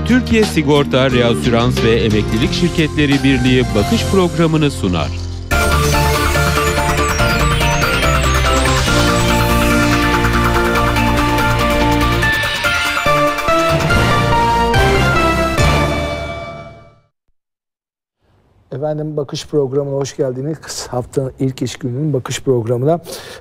Türkiye Sigorta, Reasürans ve Emeklilik Şirketleri Birliği bakış programını sunar. Efendim, bakış programına hoş geldiniz. Haftanın ilk iş gününün bakış programına.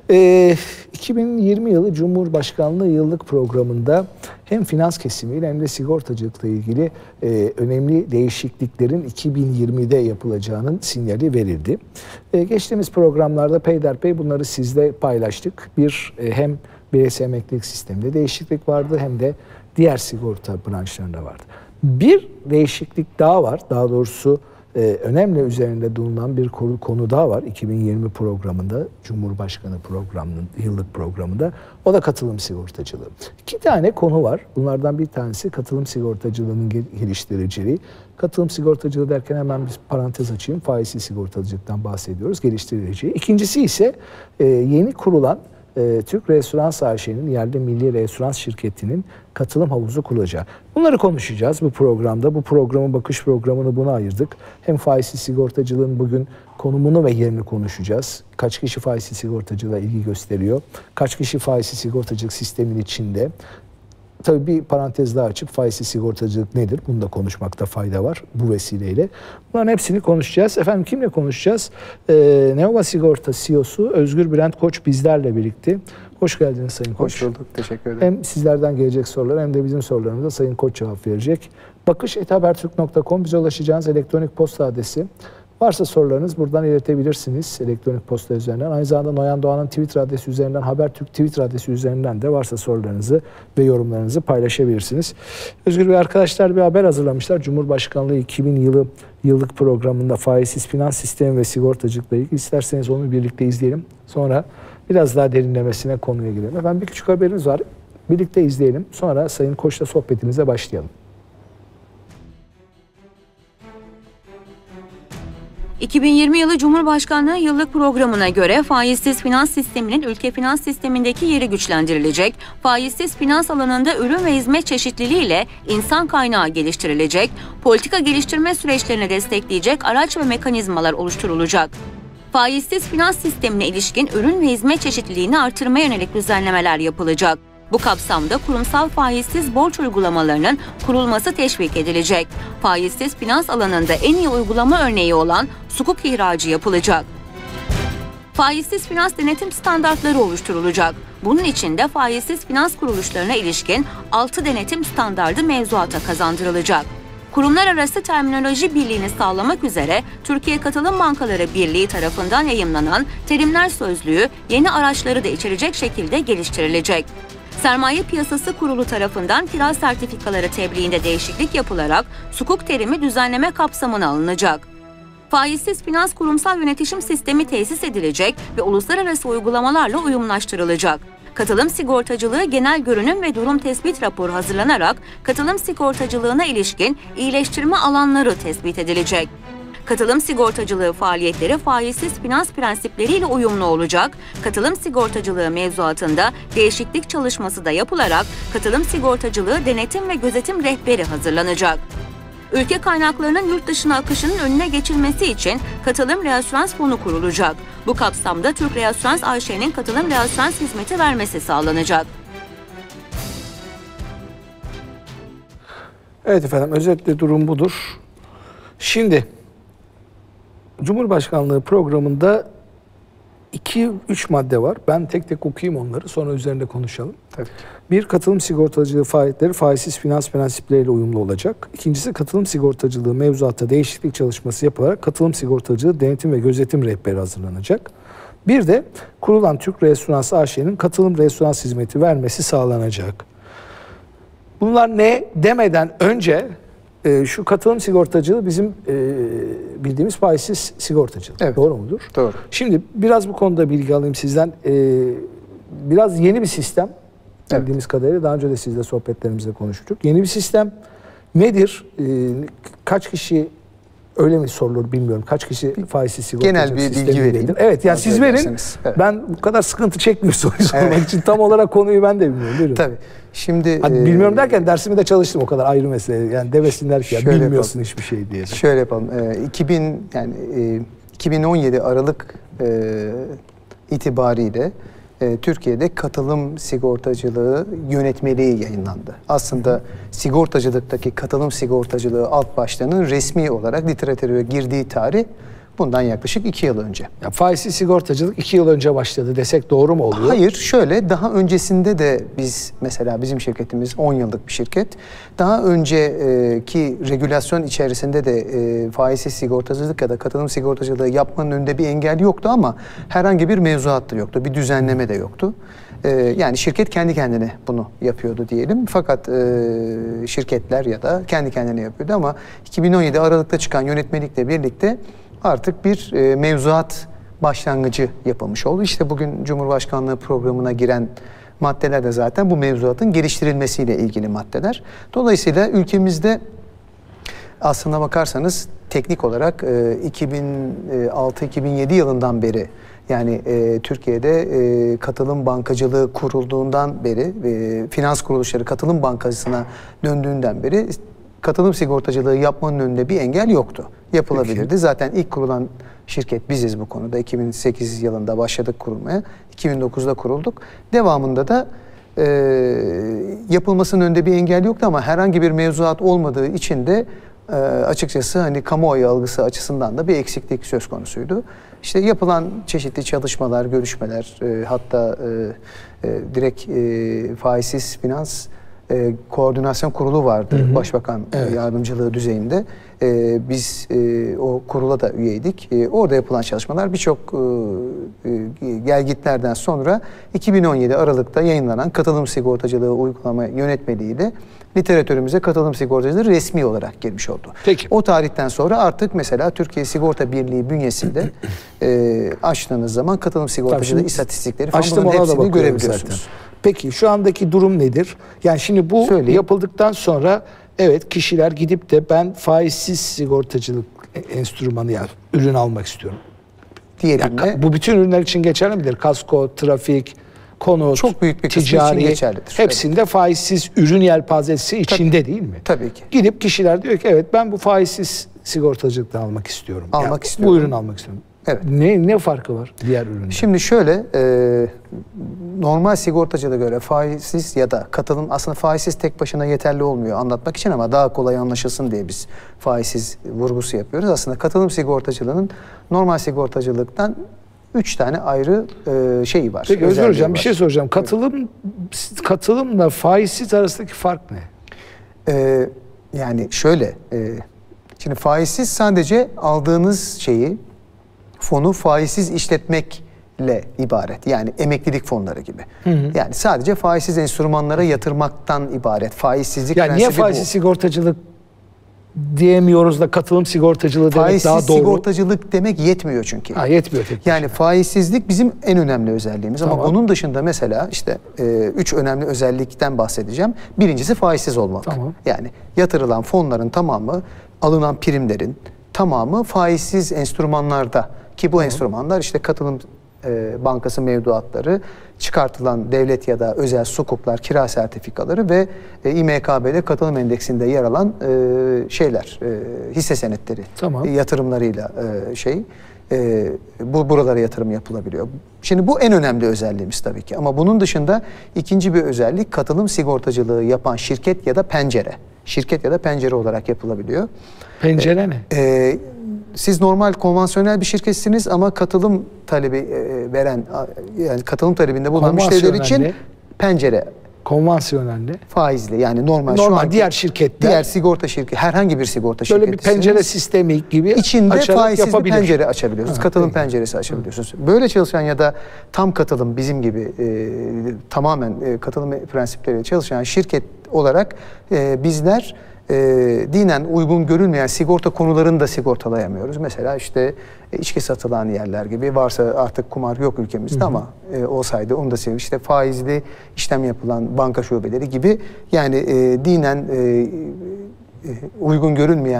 2020 yılı Cumhurbaşkanlığı yıllık programında hem finans kesimiyle hem de sigortacılıkla ilgili önemli değişikliklerin 2020'de yapılacağının sinyali verildi. Geçtiğimiz programlarda peyderpey bunları sizle paylaştık. Hem bireysel emeklilik sisteminde değişiklik vardı hem de diğer sigorta branşlarında vardı. Bir değişiklik daha var. Daha doğrusu önemli üzerinde bulunan bir konu daha var 2020 programında, Cumhurbaşkanı programının yıllık programında. O da katılım sigortacılığı. 2 tane konu var. Bunlardan bir tanesi katılım sigortacılığının geliştiriciliği. Katılım sigortacılığı derken hemen bir parantez açayım. Faizsiz sigortacılıktan bahsediyoruz, geliştiriciliği. İkincisi ise yeni kurulan Türk Reasürans AŞ'nin, yerli milli reasürans şirketinin katılım havuzu kurulacağı. Bunları konuşacağız bu programda. Bu programın bakış programını buna ayırdık. Hem faizsiz sigortacılığın bugün konumunu ve yerini konuşacağız. Kaç kişi faizsiz sigortacılığa ilgi gösteriyor? Kaç kişi faizsiz sigortacılık sistemin içinde? Tabii bir parantez daha açıp faizsiz sigortacılık nedir? Bunu da konuşmakta fayda var bu vesileyle. Bunların hepsini konuşacağız. Efendim, kimle konuşacağız? Neova Sigorta CEO'su Özgür Bülent Koç bizlerle birlikte. Hoş geldiniz Sayın Koç. Hoş bulduk. Teşekkür ederim. Hem sizlerden gelecek sorular hem de bizim sorularımıza Sayın Koç cevap verecek. bakış@habertürk.com bize ulaşacağınız elektronik posta adresi. Varsa sorularınız buradan iletebilirsiniz elektronik posta üzerinden. Aynı zamanda Noyan Doğan'ın Twitter adresi üzerinden, Habertürk Twitter adresi üzerinden de varsa sorularınızı ve yorumlarınızı paylaşabilirsiniz. Özgür Bey, arkadaşlar bir haber hazırlamışlar. Cumhurbaşkanlığı 2000 yılı yıllık programında faizsiz finans sistemi ve sigortacılıkla ilgili. İsterseniz onu birlikte izleyelim. Sonra biraz daha derinlemesine konuya girelim. Efendim, bir küçük haberimiz var. Birlikte izleyelim. Sonra Sayın Koç'la sohbetimize başlayalım. 2020 yılı Cumhurbaşkanlığı yıllık programına göre faizsiz finans sisteminin ülke finans sistemindeki yeri güçlendirilecek, faizsiz finans alanında ürün ve hizmet çeşitliliği ile insan kaynağı geliştirilecek, politika geliştirme süreçlerini destekleyecek araç ve mekanizmalar oluşturulacak. Faizsiz finans sistemine ilişkin ürün ve hizmet çeşitliliğini artırmaya yönelik düzenlemeler yapılacak. Bu kapsamda kurumsal faizsiz borç uygulamalarının kurulması teşvik edilecek. Faizsiz finans alanında en iyi uygulama örneği olan sukuk ihracı yapılacak. Faizsiz finans denetim standartları oluşturulacak. Bunun için de faizsiz finans kuruluşlarına ilişkin 6 denetim standardı mevzuata kazandırılacak. Kurumlar arası terminoloji birliğini sağlamak üzere Türkiye Katılım Bankaları Birliği tarafından yayımlanan terimler sözlüğü yeni araçları da içerecek şekilde geliştirilecek. Sermaye Piyasası Kurulu tarafından kira sertifikaları tebliğinde değişiklik yapılarak sukuk terimi düzenleme kapsamına alınacak. Faizsiz finans kurumsal yönetişim sistemi tesis edilecek ve uluslararası uygulamalarla uyumlaştırılacak. Katılım sigortacılığı genel görünüm ve durum tespit raporu hazırlanarak katılım sigortacılığına ilişkin iyileştirme alanları tespit edilecek. Katılım sigortacılığı faaliyetleri faizsiz finans prensipleriyle uyumlu olacak. Katılım sigortacılığı mevzuatında değişiklik çalışması da yapılarak katılım sigortacılığı denetim ve gözetim rehberi hazırlanacak. Ülke kaynaklarının yurt dışına akışının önüne geçilmesi için Katılım Reasürans Fonu kurulacak. Bu kapsamda Türk Reasürans AŞ'nin katılım reasürans hizmeti vermesi sağlanacak. Evet efendim, özetle durum budur. Şimdi Cumhurbaşkanlığı programında 2-3 madde var. Ben tek tek okuyayım onları, sonra üzerinde konuşalım. Tabii ki. Bir, katılım sigortacılığı faaliyetleri faizsiz finans prensipleriyle uyumlu olacak. İkincisi, katılım sigortacılığı mevzuatta değişiklik çalışması yapılarak katılım sigortacılığı denetim ve gözetim rehberi hazırlanacak. Bir de kurulan Türk Reasürans AŞ'nin katılım reasürans hizmeti vermesi sağlanacak. Bunlar ne demeden önce şu katılım sigortacılığı bizim bildiğimiz faizsiz sigortacılık. Evet. Doğru mudur? Doğru. Şimdi biraz bu konuda bilgi alayım sizden. Biraz yeni bir sistem. Bildiğimiz kadarıyla daha önce de sizle sohbetlerimizde konuştuk. Yeni bir sistem nedir? Kaç kişi Öyle mi sorulur bilmiyorum. Kaç kişi faizsiz sigortacılık genel bir bilgi sistemindedir? vereyim. Evet, yani siz verin. Evet. Ben bu kadar sıkıntı çekmiyorum soruyu sormak için. Tam olarak konuyu ben de bilmiyorum. Buyurun. Tabii. Şimdi bilmiyorum derken dersimi de çalıştım, o kadar ayrı mesele. Yani demesinler ki ya bilmiyorsun hiçbir şey diye. Şöyle yapalım. 2017 Aralık itibariyle Türkiye'de katılım sigortacılığı yönetmeliği yayınlandı. Aslında sigortacılıktaki katılım sigortacılığı alt başlığının resmi olarak literatüre girdiği tarih bundan yaklaşık 2 yıl önce. Ya faizsiz sigortacılık 2 yıl önce başladı desek doğru mu oluyor? Hayır, şöyle, daha öncesinde de biz, mesela bizim şirketimiz 10 yıllık bir şirket. Daha önceki regülasyon içerisinde de faizsiz sigortacılık ya da katılım sigortacılığı yapmanın önünde bir engel yoktu ama herhangi bir mevzuat da yoktu, bir düzenleme de yoktu. Yani şirket kendi kendine bunu yapıyordu diyelim. Fakat şirketler ya da kendi kendine yapıyordu ama 2017 Aralık'ta çıkan yönetmelikle birlikte artık bir mevzuat başlangıcı yapılmış oldu. İşte bugün Cumhurbaşkanlığı programına giren maddeler de zaten bu mevzuatın geliştirilmesiyle ilgili maddeler. Dolayısıyla ülkemizde aslına bakarsanız teknik olarak 2006-2007 yılından beri, yani Türkiye'de katılım bankacılığı kurulduğundan beri, finans kuruluşları katılım bankasına döndüğünden beri katılım sigortacılığı yapmanın önünde bir engel yoktu. Yapılabilirdi. Peki. Zaten ilk kurulan şirket biziz bu konuda. 2008 yılında başladık kurulmaya. 2009'da kurulduk. Devamında da yapılmasının önünde bir engel yoktu ama herhangi bir mevzuat olmadığı için de açıkçası hani kamuoyu algısı açısından da bir eksiklik söz konusuydu. İşte yapılan çeşitli çalışmalar, görüşmeler, hatta direkt faizsiz finans koordinasyon kurulu vardı, Başbakan yardımcılığı düzeyinde. Biz o kurula da üyeydik. Orada yapılan çalışmalar birçok gelgitlerden sonra 2017 Aralık'ta yayınlanan katılım sigortacılığı uygulama yönetmeliğiyle literatürümüze katılım sigortacılığı resmi olarak girmiş oldu. Peki. O tarihten sonra artık mesela Türkiye Sigorta Birliği bünyesinde açtığınız zaman katılım sigortacılığı istatistikleri falan bunların hepsini görebiliyorsunuz. Zaten. Peki şu andaki durum nedir? Yani şimdi bu yapıldıktan sonra evet, kişiler gidip de ben faizsiz sigortacılık enstrümanı, yani ürün almak istiyorum. Diyelim yani bu bütün ürünler için geçerli midir? Kasko, trafik, konut, çok büyük bir kısmı ticari, için geçerlidir. Hepsinde evet, faizsiz ürün yelpazesi içinde değil mi? Tabii ki. Gidip kişiler diyor ki evet, ben bu faizsiz sigortacılıktan almak istiyorum. İstiyorum. Bu ürünü almak istiyorum. Evet. Ne farkı var diğer ürünler? Şimdi şöyle, normal sigortacılığa göre faizsiz ya da katılım, aslında faizsiz tek başına yeterli olmuyor anlatmak için ama daha kolay anlaşılsın diye biz faizsiz vurgusu yapıyoruz. Aslında katılım sigortacılığının normal sigortacılıktan 3 tane ayrı şeyi var. Peki Özgür Hocam, bir şey soracağım. Katılımla faizsiz arasındaki fark ne? Yani şöyle, şimdi faizsiz sadece aldığınız şeyi, fonu faizsiz işletmekle ibaret. Yani emeklilik fonları gibi. Yani sadece faizsiz enstrümanlara yatırmaktan ibaret. Faizsizlik yani niye faizsiz sigortacılık diyemiyoruz da katılım sigortacılığı demek daha doğru? Faizsiz sigortacılık demek yetmiyor çünkü. Yetmiyor tek. Yani faizsizlik bizim en önemli özelliğimiz. Tamam. Ama onun dışında mesela işte 3 önemli özellikten bahsedeceğim. Birincisi faizsiz olmak. Tamam. Yani yatırılan fonların tamamı, alınan primlerin tamamı faizsiz enstrümanlarda. Ki bu enstrümanlar işte katılım bankası mevduatları, çıkartılan devlet ya da özel sukuklar, kira sertifikaları ve İMKB'de katılım endeksinde yer alan hisse senetleri yatırımlarıyla buralara yatırım yapılabiliyor. Şimdi bu en önemli özelliğimiz tabii ki. Ama bunun dışında ikinci bir özellik, katılım sigortacılığı yapan şirket ya da pencere. Şirket ya da pencere olarak yapılabiliyor. Pencere ne? Siz normal konvansiyonel bir şirketsiniz ama katılım talebi veren, yani katılım talebinde bulunan müşteriler için pencere. Konvansiyonel ne? Faizli, yani normal şu an diğer şirketler, diğer sigorta şirketi, herhangi bir sigorta şirketi. Böyle bir pencere sistemi gibi içinde faizsiz bir pencere açabiliyorsunuz. Katılım penceresi açabiliyorsunuz. Böyle çalışan ya da tam katılım, bizim gibi tamamen katılım prensipleriyle çalışan şirket olarak bizler dinen uygun görülmeyen sigorta konularını da sigortalayamıyoruz. Mesela işte içki satılan yerler gibi, varsa artık kumar yok ülkemizde ama olsaydı onu da seviyorum. İşte faizli işlem yapılan banka şubeleri gibi, yani dinen uygun görülmeyen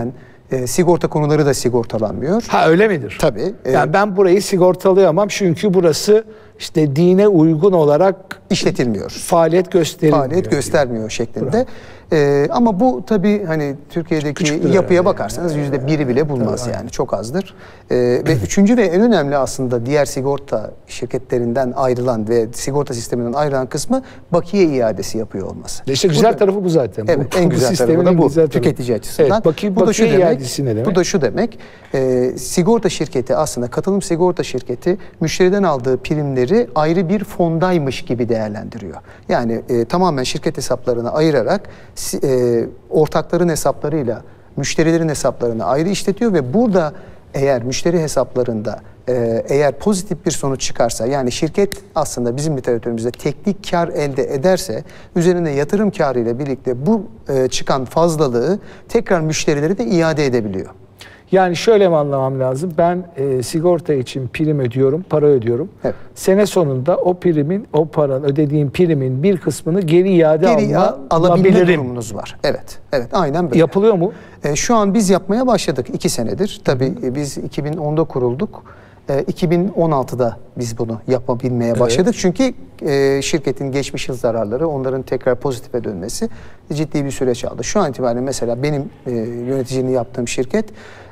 Sigorta konuları da sigortalanmıyor. Ha, öyle midir? Tabii. Yani ben burayı sigortalayamam çünkü burası işte dine uygun olarak işletilmiyor. Faaliyet göstermiyor şeklinde. Ama bu tabii hani Türkiye'deki yapıya bakarsanız %1'i bile bulmaz yani. Çok azdır. Ve üçüncü ve en önemli aslında diğer sigorta şirketlerinden ayrılan ve sigorta sisteminden ayrılan kısmı bakiye iadesi yapıyor olması. İşte güzel tarafı bu zaten. Evet, en güzel tarafı da bu tüketici açısından. Evet, bu da şu iadesi ne demek? Bu da şu demek. Sigorta şirketi aslında katılım sigorta şirketi müşteriden aldığı primleri ayrı bir fondaymış gibi değerlendiriyor. Yani tamamen şirket hesaplarına ayırarak ortakların hesaplarıyla müşterilerin hesaplarını ayrı işletiyor ve burada eğer müşteri hesaplarında eğer pozitif bir sonuç çıkarsa, yani şirket aslında bizim literatürümüzde teknik kar elde ederse üzerine yatırım karı ile birlikte bu çıkan fazlalığı tekrar müşterilere de iade edebiliyor. Yani şöyle mi anlamam lazım? Ben sigorta için prim ödüyorum, para ödüyorum. Evet. Sene sonunda o paranın, ödediğim primin bir kısmını geri iade alabilme durumunuz var. Evet, evet, aynen böyle. Yapılıyor mu? Şu an biz yapmaya başladık 2 senedir. Tabii biz 2010'da kurulduk. 2016'da biz bunu yapabilmeye başladık. Çünkü şirketin geçmiş yıl zararları, onların tekrar pozitife dönmesi ciddi bir süreç aldı. Şu an itibariyle mesela benim yöneticiliğini yaptığım şirket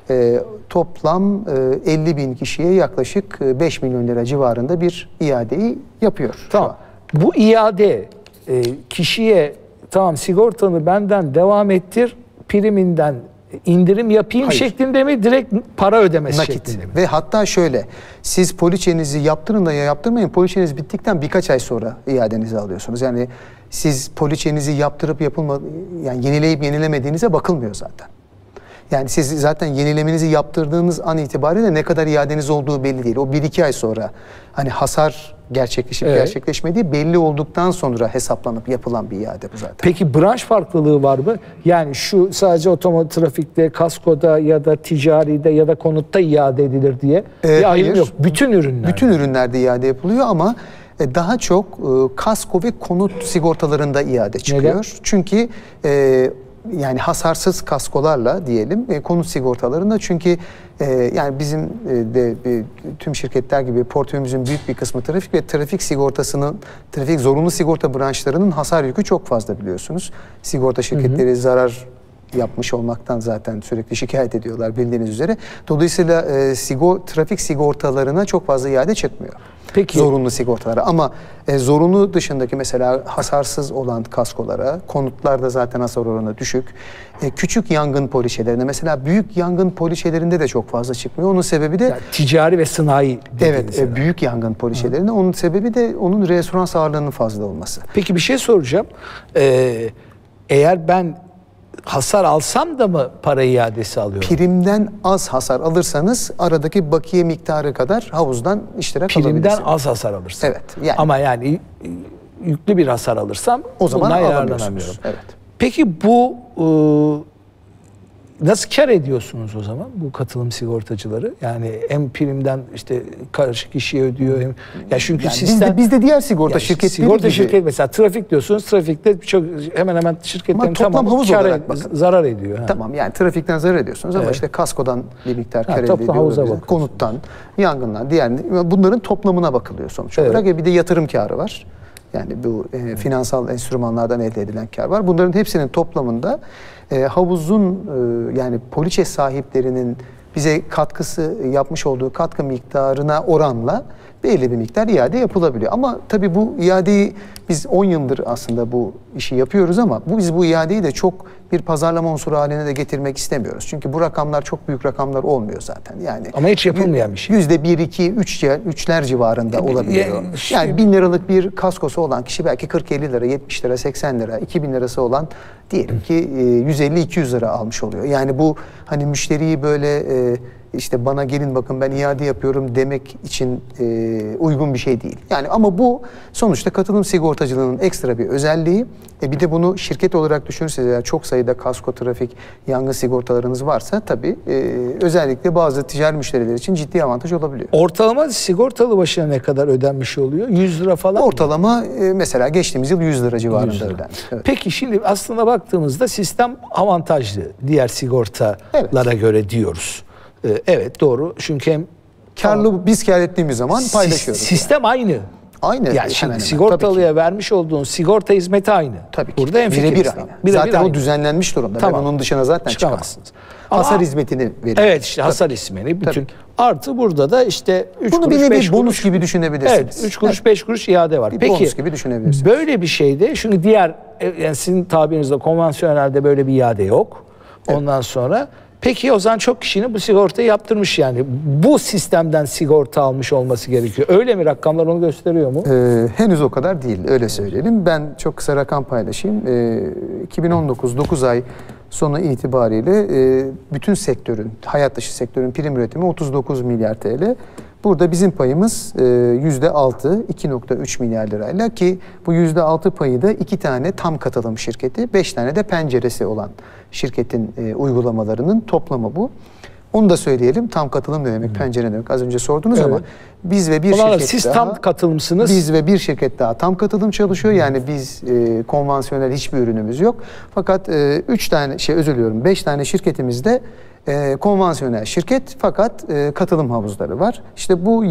toplam 50 bin kişiye yaklaşık 5 milyon lira civarında bir iadeyi yapıyor. Tamam. Bu iade kişiye tamam sigortanı benden devam ettir, priminden indirim yapayım şeklinde mi, direkt para ödemesi şeklinde mi? Ve hatta şöyle, siz poliçenizi yaptırın da ya yaptırmayın, poliçeniz bittikten birkaç ay sonra iadenizi alıyorsunuz. Yani siz poliçenizi yaptırıp yani yenileyip yenilemediğinize bakılmıyor zaten. Yani siz zaten yenilemenizi yaptırdığınız an itibariyle ne kadar iadeniz olduğu belli değil. O 1-2 ay sonra hani hasar gerçekleşip gerçekleşmediği belli olduktan sonra hesaplanıp yapılan bir iade bu zaten. Peki branş farklılığı var mı? Yani şu sadece otomobil trafikte, kaskoda ya da ticaride ya da konutta iade edilir diye bir ayrım yok. Bütün ürünlerde. Bütün ürünlerde iade yapılıyor ama daha çok kasko ve konut sigortalarında iade çıkıyor. Neden? Çünkü yani hasarsız kaskolarla diyelim konut sigortalarında, çünkü yani bizim de tüm şirketler gibi portföyümüzün büyük bir kısmı trafik ve trafik zorunlu sigorta branşlarının hasar yükü çok fazla, biliyorsunuz. Sigorta şirketleri zarar yapmış olmaktan zaten sürekli şikayet ediyorlar bildiğiniz üzere. Dolayısıyla trafik sigortalarına çok fazla iade çıkmıyor. Peki. Zorunlu sigortalara, ama zorunlu dışındaki mesela hasarsız olan kaskolara, konutlarda zaten hasar oranı düşük. Küçük yangın poliçelerine, mesela büyük yangın poliçelerinde de çok fazla çıkmıyor. Onun sebebi de... Yani ticari ve sanayi. Evet, büyük yangın poliçelerinde. Onun sebebi de onun referans ağırlığının fazla olması. Peki bir şey soracağım. Eğer ben hasar alsam da mı para iadesi alıyorum? Primden az hasar alırsanız aradaki bakiye miktarı kadar havuzdan iştirak alabilirsiniz. Primden az hasar alırsam. Evet. Yani, ama yani yüklü bir hasar alırsam o zaman alamıyorsunuz. Evet. Peki bu nasıl kar ediyorsunuz o zaman bu katılım sigortacıları? Yani hem primden işte karşı kişiye ödüyor hem ya çünkü yani sistem bizde diğer sigorta şirketleri gibi. Şirket mesela trafik diyorsunuz. Trafikte çok hemen şirketlerin toplam havuz olarak zarar ediyor. Tamam, yani trafikten zarar ediyorsunuz ama işte kaskodan bir miktar kar elde ediyorsunuz. Konuttan, yangından, diğer bunların toplamına bakılıyor sonuç olarak. Bir de yatırım karı var. Yani bu finansal enstrümanlardan elde edilen kar var. Bunların hepsinin toplamında havuzun yani poliçe sahiplerinin bize katkısı yapmış olduğu katkı miktarına oranla belli bir miktar iade yapılabiliyor. Ama tabii bu iadeyi biz 10 yıldır aslında bu işi yapıyoruz ama biz bu iadeyi de çok bir pazarlama unsuru haline de getirmek istemiyoruz. Çünkü bu rakamlar çok büyük rakamlar olmuyor zaten. Yani ama hiç yapılmayan bir şey. %1, 2, 3'ler civarında olabiliyor. Yani 1000 liralık bir kaskosu olan kişi belki 40-50 lira, 70 lira, 80 lira, 2000 lirası olan diyelim ki 150-200 lira almış oluyor. Yani bu hani müşteriyi böyle işte bana gelin bakın ben iade yapıyorum demek için uygun bir şey değil. Yani ama bu sonuçta katılım sigortacılığının ekstra bir özelliği. Bir de bunu şirket olarak düşünürseniz eğer çok sayıda kasko, trafik, yangın sigortalarınız varsa tabii özellikle bazı ticari müşteriler için ciddi avantaj olabiliyor. Ortalama sigortalı başına ne kadar ödenmiş oluyor? 100 lira falan Ortalama mesela geçtiğimiz yıl 100 lira civarında 100 lira. ödenmiş. Evet. Peki şimdi aslında baktığımızda sistem avantajlı diğer sigortalara göre diyoruz. Evet doğru çünkü hem Karlı biz kar ettiğimiz zaman paylaşıyoruz. Sistem aynı. Aynı. Yani hemen şimdi hemen. sigortalıya vermiş olduğun sigorta hizmeti aynı. Tabii ki. Burada Birebir aynı. Zaten aynı. o düzenlenmiş durumda. Tamam. Ve onun dışına zaten Çıkamazsınız. çıkamazsınız. Hasar hizmetini veriyor. Evet işte hasar hizmeti bütün. Tabii. Artı burada da işte 3 Bunu kuruş bir 5 bonus kuruş gibi düşünebilirsiniz. Evet 3 kuruş 5 kuruş iade var. Bir Peki bonus gibi düşünebilirsiniz. böyle bir şeyde çünkü diğer yani sizin tabirinizde konvansiyonelde böyle bir iade yok. Ondan sonra peki o zaman çok kişinin bu sigortayı yaptırmış yani. Bu sistemden sigorta almış olması gerekiyor. Öyle mi? Rakamlar onu gösteriyor mu? Henüz o kadar değil. Öyle söyleyelim. Ben çok kısa rakam paylaşayım. 2019 9 ay sonu itibariyle bütün sektörün, hayat dışı sektörün prim üretimi 39 milyar TL. Burada bizim payımız %6, 2.3 milyar lirayla ki bu %6 payı da 2 tane tam katılım şirketi, 5 tane de penceresi olan şirketin uygulamalarının toplamı bu. Onu da söyleyelim. Tam katılım ne demek, pencere ne demek? Az önce sordunuz ama biz ve bir şirket siz daha, tam katılımsınız. Biz ve bir şirket daha tam katılım çalışıyor. Yani biz konvansiyonel hiçbir ürünümüz yok. Fakat 5 tane şirketimizde konvansiyonel şirket fakat katılım havuzları var. İşte bu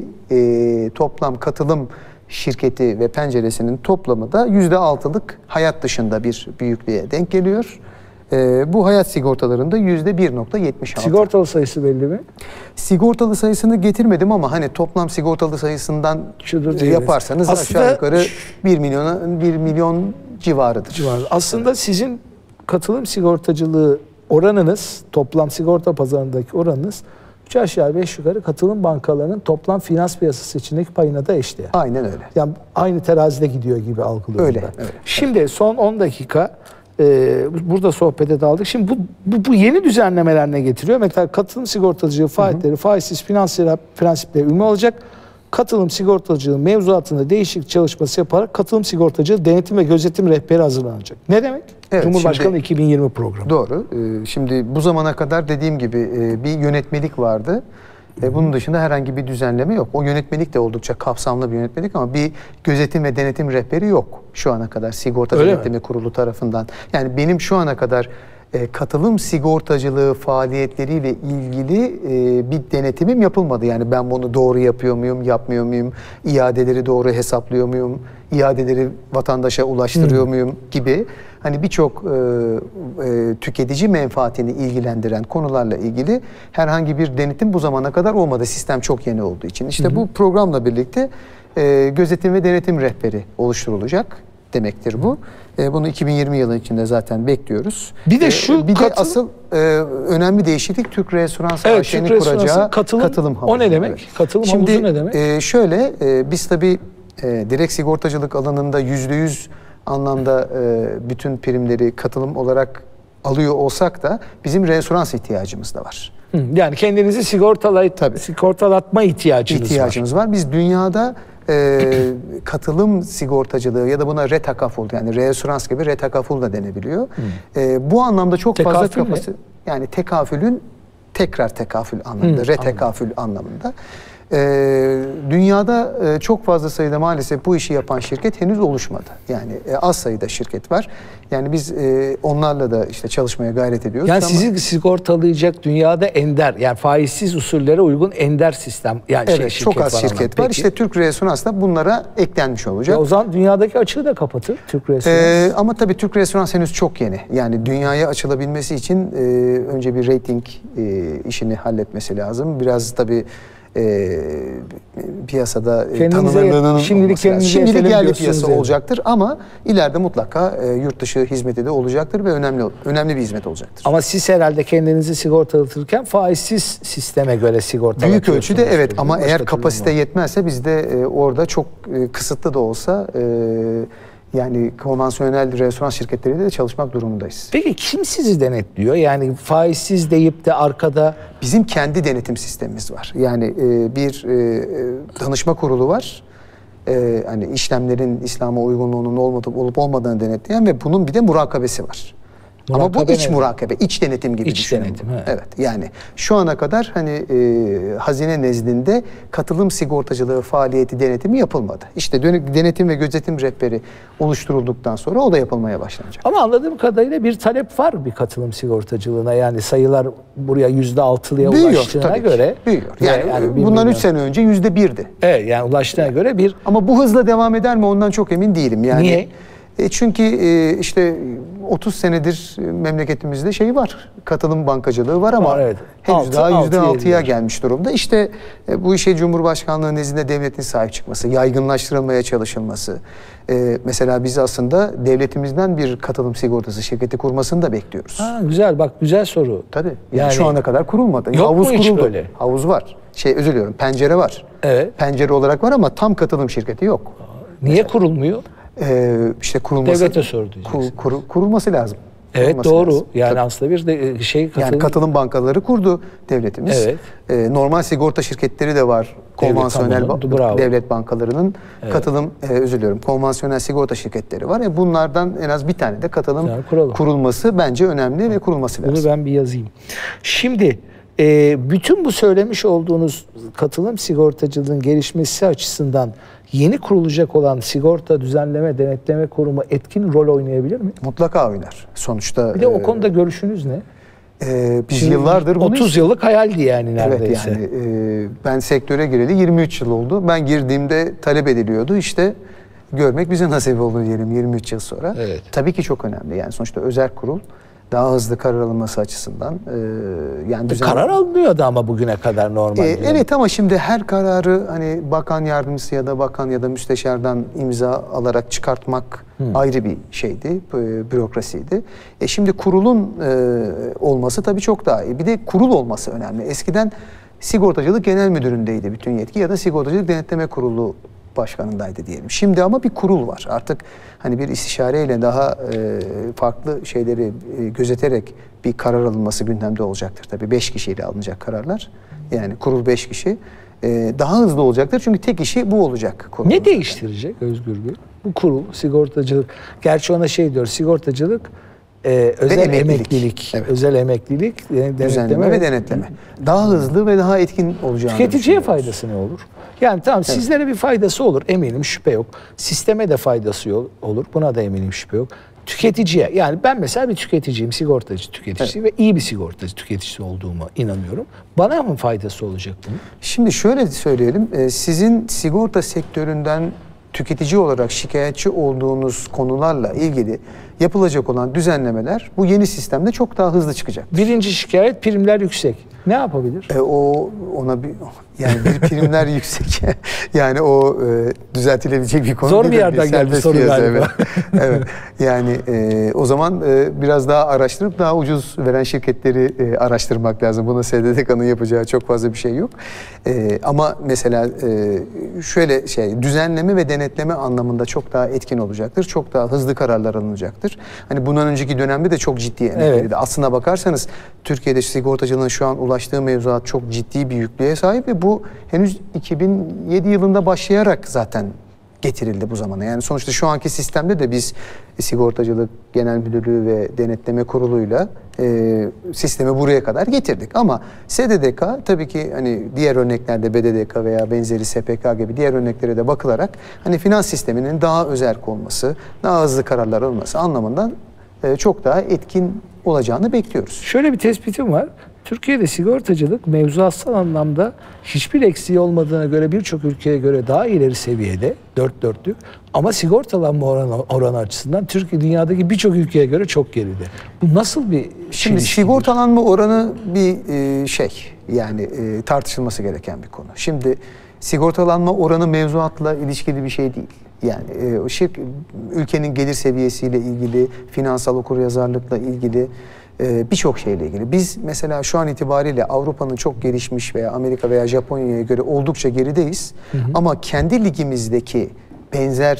7 toplam katılım şirketi ve penceresinin toplamı da %6'lık hayat dışında bir büyüklüğe denk geliyor. Bu hayat sigortalarında %1.76. Sigortalı sayısı belli mi? Sigortalı sayısını getirmedim ama hani toplam sigortalı sayısından yaparsanız aşağı yukarı 1 milyon civarıdır. Aslında sizin katılım sigortacılığı oranınız, toplam sigorta pazarındaki oranınız 3 aşağı 5 yukarı katılım bankalarının toplam finans piyasası içindeki payına da eşdeğer. Aynen öyle. Yani aynı terazide gidiyor gibi algılıyorum Öyle, ben. öyle. Şimdi son 10 dakika burada sohbete daldık. Şimdi bu yeni düzenlemeler ne getiriyor? Mesela katılım sigortacılığı faaliyetleri faizsiz finans prensipleri uyumlu olacak. Katılım sigortacılığı mevzuatında değişiklik çalışması yaparak katılım sigortacılığı denetim ve gözetim rehberi hazırlanacak. Ne demek? Evet, Cumhurbaşkanı 2020 programı. Doğru. Şimdi bu zamana kadar dediğim gibi bir yönetmelik vardı. Bunun dışında herhangi bir düzenleme yok. O yönetmelik de oldukça kapsamlı bir yönetmelik ama bir gözetim ve denetim rehberi yok şu ana kadar Sigorta Denetleme Kurulu tarafından. Yani benim şu ana kadar katılım sigortacılığı faaliyetleriyle ilgili bir denetimim yapılmadı. Yani ben bunu doğru yapıyor muyum, yapmıyor muyum, iadeleri doğru hesaplıyor muyum, iadeleri vatandaşa ulaştırıyor muyum gibi hani birçok tüketici menfaatini ilgilendiren konularla ilgili herhangi bir denetim bu zamana kadar olmadı. Sistem çok yeni olduğu için. İşte bu programla birlikte gözetim ve denetim rehberi oluşturulacak demektir bu. Bunu 2020 yılı içinde zaten bekliyoruz. Bir de asıl önemli değişiklik Türk Restoransı AŞ'nin kuracağı katılım havuzu. O ne demek? Evet. Katılım havuzu ne demek? Şöyle biz tabii direkt sigortacılık alanında %100 anlamda bütün primleri katılım olarak alıyor olsak da bizim referans ihtiyacımız da var. Yani kendinizi sigortalatma ihtiyacınız var. Biz dünyada katılım sigortacılığı ya da buna retakaful yani reassurans gibi retakaful da denebiliyor. Bu anlamda çok fazla kapasite yani tekafülün tekrar tekafül anlamında, retekafül anlamında. Dünyada çok fazla sayıda maalesef bu işi yapan şirket henüz oluşmadı. Yani az sayıda şirket var. Yani biz onlarla da işte çalışmaya gayret ediyoruz. Yani sizi sigortalayacak dünyada ender, yani faizsiz usullere uygun ender sistem. Yani evet, çok az şirket var. İşte Türk Reassurans da bunlara eklenmiş olacak. O zaman dünyadaki açığı da kapatır Türk Reassurans. Ama tabii Türk Reassurans henüz çok yeni. Yani dünyaya açılabilmesi için önce bir rating işini halletmesi lazım. Biraz tabii piyasada tanınırlığının şimdilik yerli piyasa olacaktır ama ileride mutlaka yurt dışı hizmeti de olacaktır ve önemli bir hizmet olacaktır. Ama siz herhalde kendinizi sigortalatırken faizsiz sisteme göre sigortalatıyorsunuz. Büyük ölçüde evet ama eğer kapasite yetmezse biz de orada çok kısıtlı da olsa Yani konvansiyonel restoran şirketleriyle de çalışmak durumundayız. Peki kim sizi denetliyor? Yani faizsiz deyip de arkada... Bizim kendi denetim sistemimiz var. Yani bir danışma kurulu var. Hani işlemlerin İslam'a uygunluğunun olup olmadığını denetleyen ve bunun bir de murakabesi var. Ama bu iç murakabe, iç denetim gibi düşünün. Denetim, evet. Yani şu ana kadar hani hazine nezdinde katılım sigortacılığı faaliyeti denetimi yapılmadı. İşte denetim ve gözetim rehberi oluşturulduktan sonra o da yapılmaya başlanacak. Ama anladığım kadarıyla bir talep var bir katılım sigortacılığına. Yani sayılar buraya %6'lıya ulaştığına göre. Büyüyor. Yani bundan 3 sene önce %1'di. Evet, yani ulaştığına göre bir... Ama bu hızla devam eder mi ondan çok emin değilim. Yani, niye? Çünkü işte 30 senedir memleketimizde şey var, katılım bankacılığı var ama evet. henüz daha %6'ya gelmiş durumda. İşte bu işe Cumhurbaşkanlığı nezdinde devletin sahip çıkması, yaygınlaştırılmaya çalışılması. Mesela biz aslında devletimizden bir katılım sigortası şirketi kurmasını da bekliyoruz. Ha, güzel, bak güzel soru. Tabii. Yani şu ana kadar kurulmadı. Yok havuz mu hiç kuruldu. böyle? Havuz var. Özür diliyorum, pencere var. Evet. Pencere olarak var ama tam katılım şirketi yok. Niye kurulmuyor? İşte kurulması, devlete sordu. Kurulması lazım. Evet, Kurulması doğru. lazım. Yani tabii. aslında bir de yani katılım bankaları kurdu devletimiz. Evet. Normal sigorta şirketleri de var. Konvansiyonel devlet bankalarının katılım özür diliyorum. Konvansiyonel sigorta şirketleri var. Bunlardan en az bir tane de katılım kurulması bence önemli ve kurulması lazım. Bunu ben bir yazayım. Şimdi bütün bu söylemiş olduğunuz katılım sigortacılığın gelişmesi açısından yeni kurulacak olan sigorta düzenleme denetleme kurumu etkin rol oynayabilir mi? Mutlaka oynar. Sonuçta bir de o konuda görüşünüz ne? Biz yıllardır bunu 30 yıllık hayaldi yani neredeyse. Evet, yani ben sektöre gireli 23 yıl oldu. Ben girdiğimde talep ediliyordu. İşte görmek bize nasip oldu diyelim 23 yıl sonra. Evet. Tabii ki çok önemli. Yani sonuçta özerk kurul daha hızlı karar alınması açısından yani karar alınıyordu ama bugüne kadar normalde. Evet ama şimdi her kararı hani bakan yardımcısı ya da bakan ya da müsteşardan imza alarak çıkartmak ayrı bir şeydi, bürokrasiydi. Şimdi kurulun olması tabii çok daha iyi. Bir de kurul olması önemli. Eskiden Sigortacılık Genel Müdürü'ndeydi bütün yetki ya da Sigortacılık Denetleme Kurulu başkanındaydı diyelim. Şimdi ama bir kurul var. Artık hani bir istişareyle daha farklı şeyleri gözeterek bir karar alınması gündemde olacaktır. Tabii 5 kişiyle alınacak kararlar. Yani kurul 5 kişi. Daha hızlı olacaktır. Çünkü tek işi bu olacak. Ne değiştirecek Özgür Bey? Bu kurul, sigortacılık. Gerçi ona diyor, sigortacılık, özel emeklilik. Evet. Özel emeklilik, düzenleme ve denetleme. Daha hızlı ve daha etkin olacağını tüketiciye faydası ne olur? Yani tamam sizlere bir faydası olur eminim, şüphe yok. Sisteme de faydası olur, buna da eminim, şüphe yok. Tüketiciye, yani ben mesela bir tüketiciyim, sigortacı tüketicisi ve iyi bir sigortacı tüketicisi olduğuma inanıyorum. Bana mı faydası olacak bunun? Şimdi şöyle söyleyelim, sizin sigorta sektöründen tüketici olarak şikayetçi olduğunuz konularla ilgili yapılacak olan düzenlemeler bu yeni sistemde çok daha hızlı çıkacak. Birinci şikayet, primler yüksek. Ne yapabilir? Bir primler yüksek. Yani o düzeltilebilecek bir konu. Zor bir yerden geldi soru galiba. Evet. Yani o zaman biraz daha araştırıp daha ucuz veren şirketleri araştırmak lazım. Buna SDDK'nın yapacağı çok fazla bir şey yok. Ama mesela şöyle düzenleme ve denetleme anlamında çok daha etkin olacaktır. Çok daha hızlı kararlar alınacaktır. Hani bundan önceki dönemde de çok ciddi emek verildi. Aslına bakarsanız Türkiye'de sigortacılığın şu an ulaştığı mevzuat çok ciddi bir yüklüğe sahip ve bu henüz 2007 yılında başlayarak zaten getirildi bu zamana. Yani sonuçta şu anki sistemde de biz Sigortacılık Genel Müdürlüğü ve Denetleme Kurulu'yla sistemi buraya kadar getirdik. Ama SDDK tabii ki hani diğer örneklerde BDDK veya benzeri SPK gibi diğer örneklere de bakılarak hani finans sisteminin daha özerk olması, daha hızlı kararlar alınması anlamından çok daha etkin olacağını bekliyoruz. Şöyle bir tespitim var. Türkiye'de sigortacılık mevzuatsal anlamda hiçbir eksiği olmadığına göre birçok ülkeye göre daha ileri seviyede, dört dörtlük. Ama sigortalanma oranı açısından Türkiye dünyadaki birçok ülkeye göre çok geride. Bu nasıl bir Şimdi sigortalanma oranı bir yani tartışılması gereken bir konu. Şimdi sigortalanma oranı mevzuatla ilişkili bir şey değil. Yani ülkenin gelir seviyesiyle ilgili, finansal okuryazarlıkla ilgili birçok şeyle ilgili. Biz mesela şu an itibariyle Avrupa'nın çok gelişmiş veya Amerika veya Japonya'ya göre oldukça gerideyiz. Ama kendi ligimizdeki benzer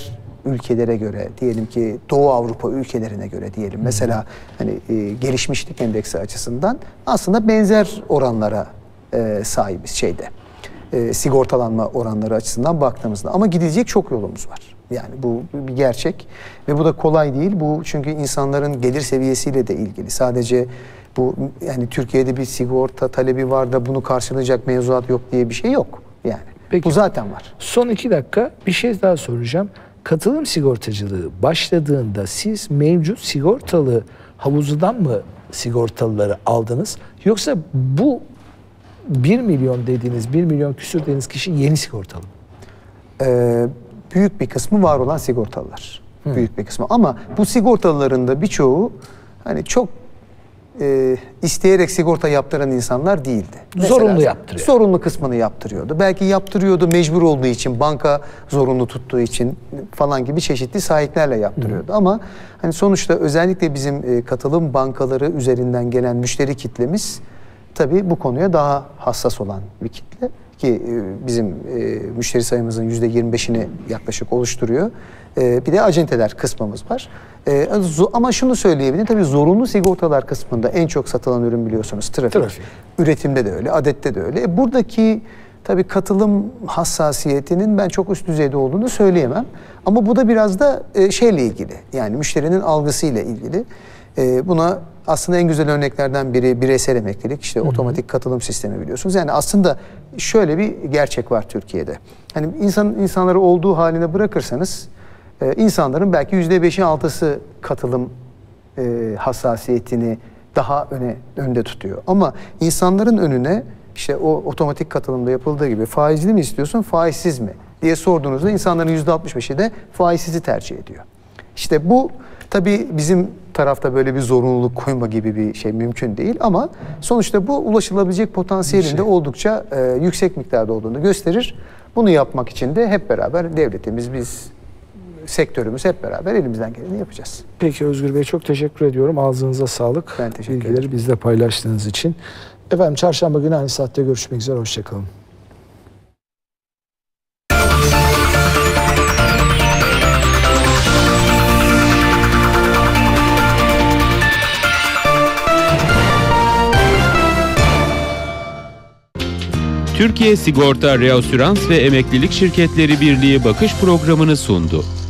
ülkelere göre, diyelim ki Doğu Avrupa ülkelerine göre diyelim. Mesela hani gelişmişlik endeksi açısından aslında benzer oranlara sahibiz şeyde. Sigortalanma oranları açısından baktığımızda. Ama gidecek çok yolumuz var. Yani bu bir gerçek ve bu da kolay değil. Bu çünkü insanların gelir seviyesiyle de ilgili. Sadece bu yani Türkiye'de bir sigorta talebi var da bunu karşılayacak mevzuat yok diye bir şey yok. Yani Peki, bu zaten var. Son 2 dakika bir şey daha soracağım. Katılım sigortacılığı başladığında siz mevcut sigortalı havuzundan mı sigortalıları aldınız? Yoksa bu 1 milyon dediğiniz, 1 milyon küsür dediğiniz kişi yeni sigortalı mı? Büyük bir kısmı var olan sigortalılar. Büyük bir kısmı. Ama bu sigortalıların da birçoğu hani çok isteyerek sigorta yaptıran insanlar değildi. Zorunlu yaptırıyor. Zorunlu kısmını yaptırıyordu. Belki yaptırıyordu mecbur olduğu için, banka zorunlu tuttuğu için falan gibi çeşitli sahiplerle yaptırıyordu. Ama hani sonuçta özellikle bizim katılım bankaları üzerinden gelen müşteri kitlemiz tabii bu konuya daha hassas olan bir kitle. Ki bizim müşteri sayımızın %25'ini yaklaşık oluşturuyor. Bir de acenteler kısmımız var. Ama şunu söyleyebilirim, tabii zorunlu sigortalar kısmında en çok satılan ürün biliyorsunuz trafik. Üretimde de öyle, adette de öyle. Buradaki tabii katılım hassasiyetinin ben çok üst düzeyde olduğunu söyleyemem. Ama bu da biraz da şeyle ilgili, yani müşterinin algısıyla ilgili. Buna aslında en güzel örneklerden biri bireysel emeklilik, işte otomatik katılım sistemi biliyorsunuz. Yani aslında şöyle bir gerçek var Türkiye'de. Hani insanları olduğu haline bırakırsanız insanların belki %5'i 6'sı katılım hassasiyetini daha önde tutuyor. Ama insanların önüne işte o otomatik katılımda yapıldığı gibi faizli mi istiyorsun, faizsiz mi diye sorduğunuzda insanların %65'i de faizsizi tercih ediyor. İşte bu tabii bizim tarafta böyle bir zorunluluk koyma gibi bir şey mümkün değil ama sonuçta bu ulaşılabilecek potansiyelinde oldukça yüksek miktarda olduğunu gösterir. Bunu yapmak için de hep beraber devletimiz, biz, sektörümüz hep beraber elimizden geleni yapacağız. Peki Özgür Bey, çok teşekkür ediyorum. Ağzınıza sağlık. Ben teşekkür Bilgileri ederim. bizle paylaştığınız için. Efendim çarşamba günü aynı saatte görüşmek üzere. Hoşçakalın. Türkiye Sigorta, Reasürans ve Emeklilik Şirketleri Birliği bakış programını sundu.